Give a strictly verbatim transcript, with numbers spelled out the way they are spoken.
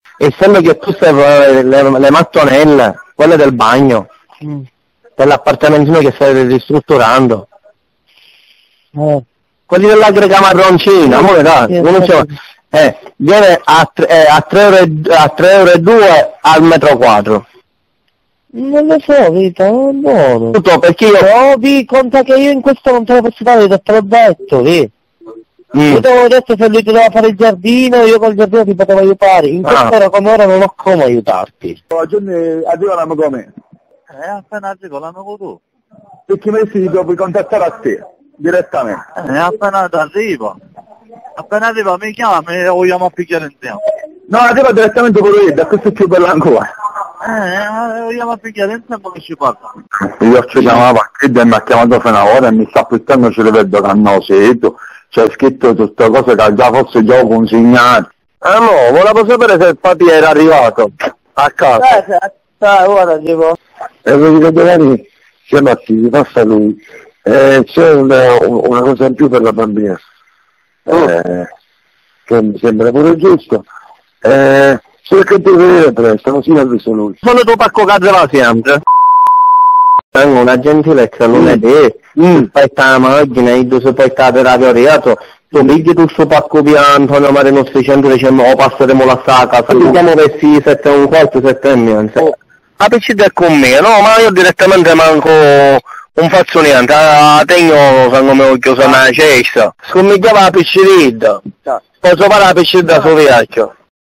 essendo che tu stai le, le, le mattonelle, quelle del bagno, Mm. dell'appartamentino che stai ristrutturando, Eh. quelli dell'aggrega marroncina, amore dai, Sì, uno sì, c'è- sì. eh, viene a, tre- eh, a tre euro e- a tre euro e due al metro quadro. Non lo so, Vita, non è buono. Tutto perché io... No, vi conta che io in questo non te lo posso dare, te l'ho detto, vi. Mm. Io ti avevo detto se lui ti doveva fare il giardino, io col giardino ti potevo aiutare. In Ah. quest'ora come ora non ho come aiutarti. Oggi arrivano come? Eh, appena arrivo l'hanno tu. Perché mi si devo contattare a te, direttamente. Eh, appena arrivo. Appena arrivo mi chiama e vogliamo a picchiare insieme. No, arriva direttamente con lui, da questo è più bello ancora. Eh, vogliamo a picchiare insieme che ci parla. Io ci chiamavo a Kid e mi ha chiamato fino a ora e mi sta aspettando, ci vedo che hanno sito, c'è scritto tutte cose che già forse già ho consegnato. Ah no, volevo sapere se il papi era arrivato a casa. Eh, dai, ora arrivo. E voglio che domani siamo attivi, passa lui. Eh, c'è una, una cosa in più per la bambina, eh, che mi sembra pure giusto. Eh, cerca di venire presto, così l'ha visto lui. Sono tu pacco casa sempre. Tengo una gentilezza lunedì, Mm. poi sta la macchina, e tu se poi sta per radio, tu pigli tu sto pacco piano, Antonio Marino seicento, diciamo, o passeremo la sacca, se siamo versi sette e un quarto, sette e mezza. La P C D è con me, no, ma io direttamente manco un faccio niente, a tegno sono come ho chiuso una cesta, scomigliava la P C D, posso fare la P C D da suo viaggio.